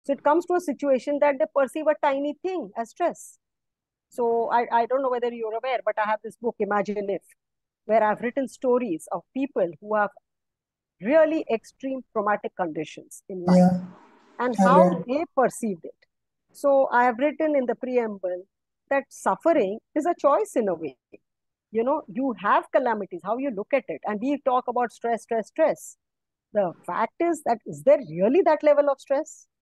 So it comes to a situation that they perceive a tiny thing as stress. So I don't know whether you're aware, but I have this book, Imagine If, where I've written stories of people who have really extreme traumatic conditions in life Yeah, and I've how read. they perceived it. So I have written in the preamble that suffering is a choice in a way. You know, you have calamities, how you look at it. And we talk about stress, stress, stress. The fact is that is there really that level of stress?